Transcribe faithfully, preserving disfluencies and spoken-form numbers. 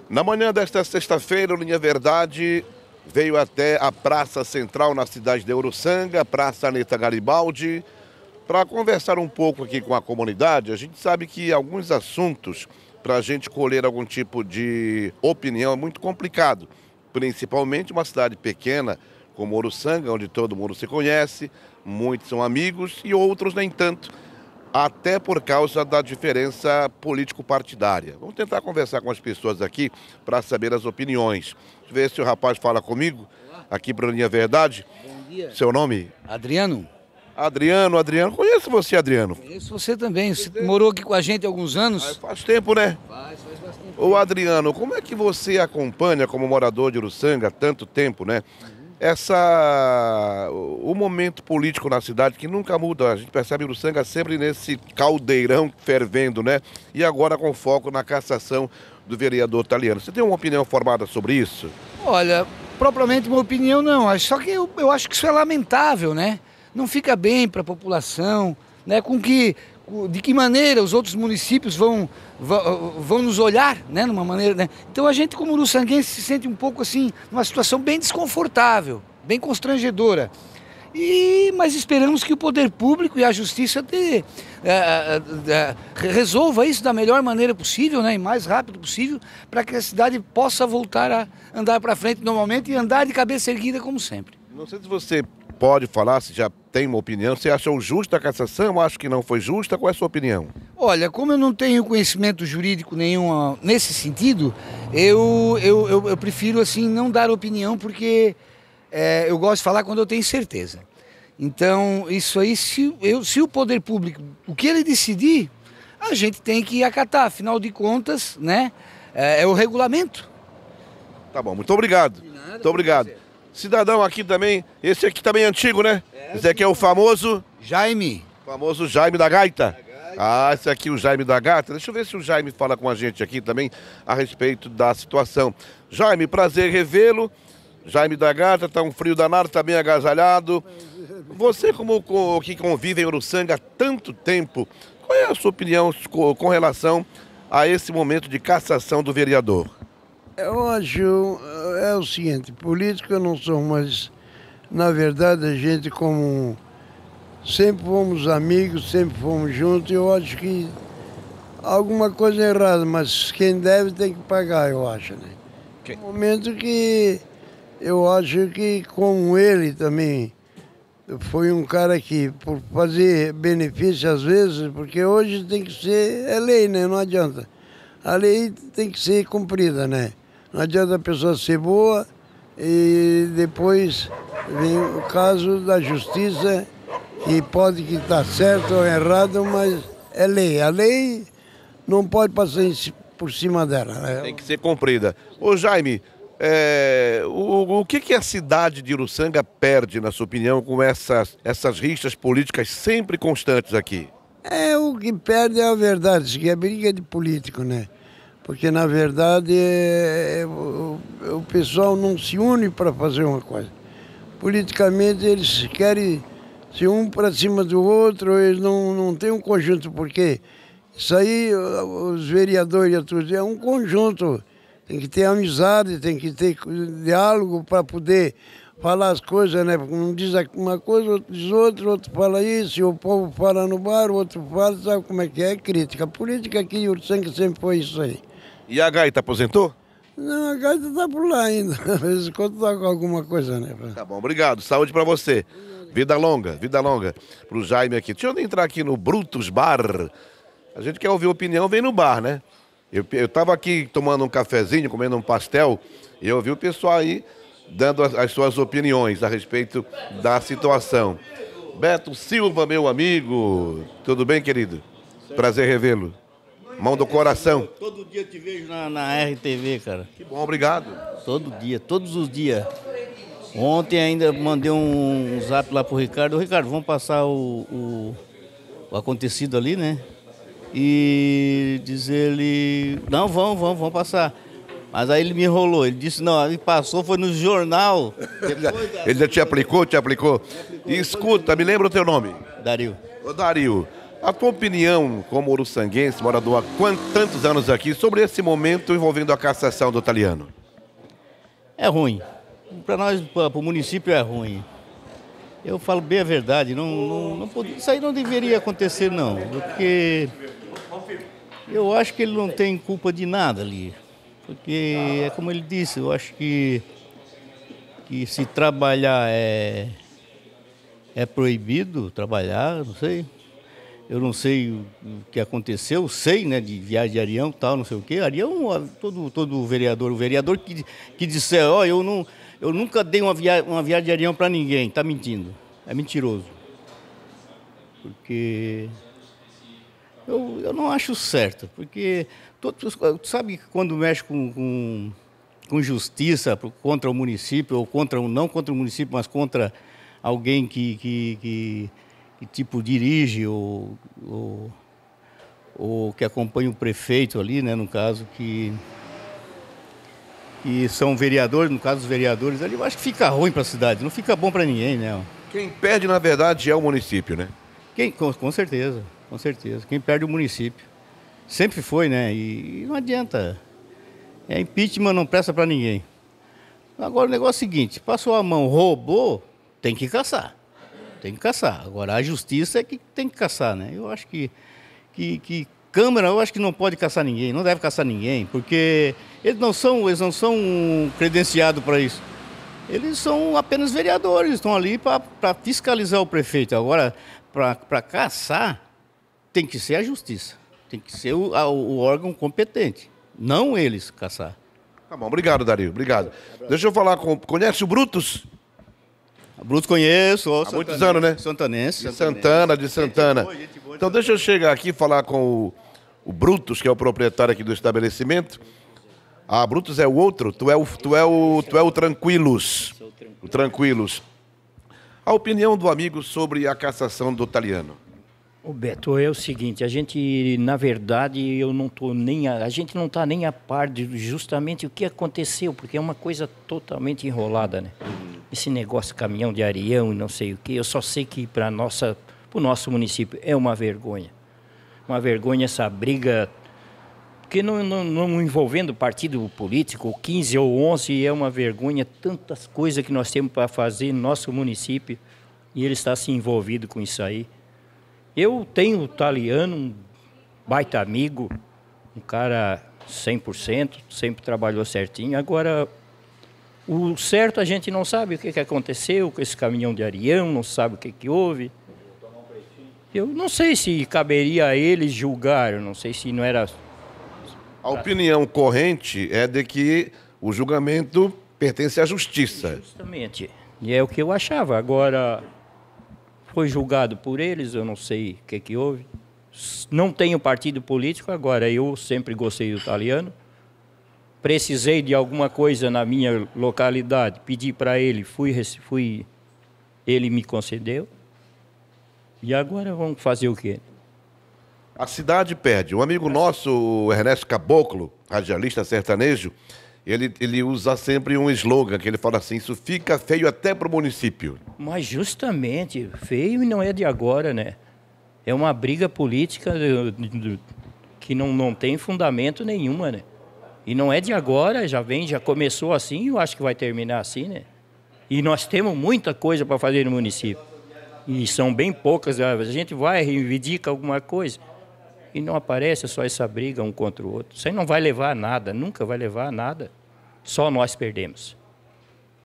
Na manhã desta sexta-feira, o Linha Verdade veio até a Praça Central na cidade de Uruçanga, Praça Aneta Garibaldi, para conversar um pouco aqui com a comunidade. A gente sabe que alguns assuntos, para a gente colher algum tipo de opinião, é muito complicado. Principalmente uma cidade pequena como Uruçanga, onde todo mundo se conhece, muitos são amigos e outros nem tanto, até por causa da diferença político-partidária. Vamos tentar conversar com as pessoas aqui para saber as opiniões. Deixa eu ver se o rapaz fala comigo, aqui para a Linha Verdade. Bom dia. Seu nome? Adriano. Adriano, Adriano. Conheço você, Adriano. Conheço você também. Você morou aqui com a gente há alguns anos. Ah, faz tempo, né? Faz, faz bastante tempo. Ô, Adriano, como é que você acompanha, como morador de Uruçanga, há tanto tempo, né? Essa, o momento político na cidade que nunca muda, a gente percebe Uruçanga sempre nesse caldeirão fervendo, né? E agora com foco na cassação do vereador Taliano. Você tem uma opinião formada sobre isso? Olha, propriamente uma opinião não, só que eu, eu acho que isso é lamentável, né? Não fica bem para a população, né? Com que, de que maneira os outros municípios vão, vão, vão nos olhar, né? Numa maneira, né? Então a gente como uruçanguense se sente um pouco assim, numa situação bem desconfortável, bem constrangedora. E, mas esperamos que o poder público e a justiça de, é, é, resolva isso da melhor maneira possível, né? E mais rápido possível, para que a cidade possa voltar a andar para frente normalmente e andar de cabeça erguida como sempre. Não sei se você pode falar, se já tem uma opinião, você achou justa a cassação, acho que não foi justa, qual é a sua opinião? Olha, como eu não tenho conhecimento jurídico nenhum nesse sentido, eu, eu, eu, eu prefiro assim não dar opinião porque é, eu gosto de falar quando eu tenho certeza. Então, isso aí, se, eu, se o poder público, o que ele decidir, a gente tem que acatar, afinal de contas, né, é, é o regulamento. Tá bom, muito obrigado. De nada, muito obrigado. Cidadão aqui também, esse aqui também é antigo, né? É, esse aqui é o famoso... Jaime. Famoso Jaime da Gaita. Da Gaita. Ah, esse aqui é o Jaime da Gaita. Deixa eu ver se o Jaime fala com a gente aqui também a respeito da situação. Jaime, prazer revê-lo. Jaime da Gaita, tá um frio danado, tá bem agasalhado. Você como que convive em Uruçanga há tanto tempo, qual é a sua opinião com relação a esse momento de cassação do vereador? Eu acho, é o seguinte, político eu não sou, mas na verdade a gente como sempre fomos amigos, sempre fomos juntos, eu acho que alguma coisa é errada, mas quem deve tem que pagar, eu acho, né? Okay. No momento que eu acho que como ele também foi um cara que, por fazer benefício às vezes, porque hoje tem que ser, é lei, né? Não adianta. A lei tem que ser cumprida, né? Não adianta a pessoa ser boa e depois vem o caso da justiça, que pode que está certo ou errado, mas é lei. A lei não pode passar por cima dela, né? Tem que ser cumprida. Ô Jaime, é, o, o que, que a cidade de Uruçanga perde, na sua opinião, com essas, essas rixas políticas sempre constantes aqui? É, o que perde é a verdade, isso que é briga de político, né? Porque, na verdade, é, é, o, o pessoal não se une para fazer uma coisa. Politicamente, eles querem se um para cima do outro, eles não, não têm um conjunto, porque isso aí, os vereadores e tudo, é um conjunto. Tem que ter amizade, tem que ter diálogo para poder falar as coisas, né? Porque um diz uma coisa, outro diz outra, outro fala isso, e o povo fala no bar, o outro fala, sabe como é que é? É crítica. A política aqui em Uruçanga sempre foi isso aí. E a Gaita aposentou? Não, a Gaita está por lá ainda. Às vezes quando está com alguma coisa, né? Tá bom, obrigado. Saúde para você. Vida longa, vida longa. Pro Jaime aqui. Deixa eu entrar aqui no Brutus Bar. A gente quer ouvir opinião, vem no bar, né? Eu, eu tava aqui tomando um cafezinho, comendo um pastel, e eu vi o pessoal aí dando as, as suas opiniões a respeito da situação. Beto Silva, meu amigo. Tudo bem, querido? Prazer revê-lo. Mão do coração. Todo dia te vejo na, na R T V, cara. Que bom, obrigado. Todo dia, todos os dias. Ontem ainda mandei um, um zap lá pro Ricardo. Ricardo, vamos passar o, o, o acontecido ali, né? E dizer ele, não, vamos, vamos, vamos passar. Mas aí ele me enrolou, ele disse, não, ele passou, foi no jornal. Ele já, ele já te aplicou, te aplicou? E escuta, me lembra o teu nome? Dario. Ô Dario, A tua opinião, como uruçanguense, morador há quantos, tantos anos aqui, sobre esse momento envolvendo a cassação do Taliano? É ruim. Para nós, para o município, é ruim. Eu falo bem a verdade, não, não, não pode, isso aí não deveria acontecer, não, porque eu acho que ele não tem culpa de nada ali. Porque, é como ele disse, eu acho que, que se trabalhar é, é proibido, trabalhar, não sei. Eu não sei o que aconteceu, sei, né, de viagem de Arião e tal, não sei o quê. Arião, todo, todo vereador, o vereador que, que disser, ó, oh, eu, não, eu nunca dei uma, via, uma viagem de Arião para ninguém, está mentindo. É mentiroso. Porque eu, eu não acho certo, porque todos, sabe que quando mexe com, com, com justiça contra o município, ou contra, não contra o município, mas contra alguém que... que, que que tipo dirige ou, ou, ou que acompanha o prefeito ali, né, no caso, que, que são vereadores, no caso os vereadores ali, eu acho que fica ruim para a cidade, não fica bom para ninguém, né? Quem perde, na verdade, é o município, né? Quem, com, com certeza, com certeza. Quem perde é o município. Sempre foi, né? E, e não adianta. É impeachment, não presta para ninguém. Agora o negócio é o seguinte, passou a mão, roubou, tem que caçar. Tem que caçar. Agora, a justiça é que tem que caçar, né? Eu acho que, que, que Câmara, eu acho que não pode caçar ninguém, não deve caçar ninguém, porque eles não são, eles não são credenciados para isso. Eles são apenas vereadores, estão ali para fiscalizar o prefeito. Agora, para caçar, tem que ser a justiça, tem que ser o, a, o órgão competente, não eles caçar. Tá bom, obrigado, Dario, obrigado. Deixa eu falar com... Conhece o Brutus? Brutus conheço. Há muitos anos, né? Santanense. De Santana, de Santana. Gente boa, gente boa. Então deixa eu chegar aqui e falar com o, o Brutus, que é o proprietário aqui do estabelecimento. Ah, Brutus é o outro? Tu é o, tu é o, tu é o Tranquilos. O Tranquilos. A opinião do amigo sobre a cassação do Taliano. O Beto, é o seguinte, a gente, na verdade, eu não tô nem a, a gente não está nem a par de justamente o que aconteceu, porque é uma coisa totalmente enrolada, né? Esse negócio caminhão de Arião e não sei o que, eu só sei que para nossa, para o nosso município é uma vergonha. Uma vergonha essa briga, porque não, não, não envolvendo partido político, quinze ou onze, é uma vergonha, tantas coisas que nós temos para fazer no nosso município, e ele está se envolvido com isso aí. Eu tenho o Taliano, um baita amigo, um cara cem por cento, sempre trabalhou certinho. Agora, o certo a gente não sabe o que, que aconteceu com esse caminhão de Arião, não sabe o que, que houve. Eu não sei se caberia a eles julgar, eu não sei se não era... A opinião corrente é de que o julgamento pertence à justiça. Justamente, e é o que eu achava. Agora... Foi julgado por eles, eu não sei o que, que houve. Não tenho partido político, agora eu sempre gostei do Taliano. Precisei de alguma coisa na minha localidade, pedi para ele, fui, fui, ele me concedeu. E agora vamos fazer o quê? A cidade perde. Um amigo nosso, o Ernesto Caboclo, radialista sertanejo, Ele, ele usa sempre um slogan, que ele fala assim, isso fica feio até para o município. Mas justamente, feio e não é de agora, né? É uma briga política do, do, que não, não tem fundamento nenhuma, né? E não é de agora, já vem, já começou assim e eu acho que vai terminar assim, né? E nós temos muita coisa para fazer no município. E são bem poucas, a gente vai, reivindica alguma coisa. E não aparece só essa briga um contra o outro. Isso aí não vai levar a nada, nunca vai levar a nada. Só nós perdemos.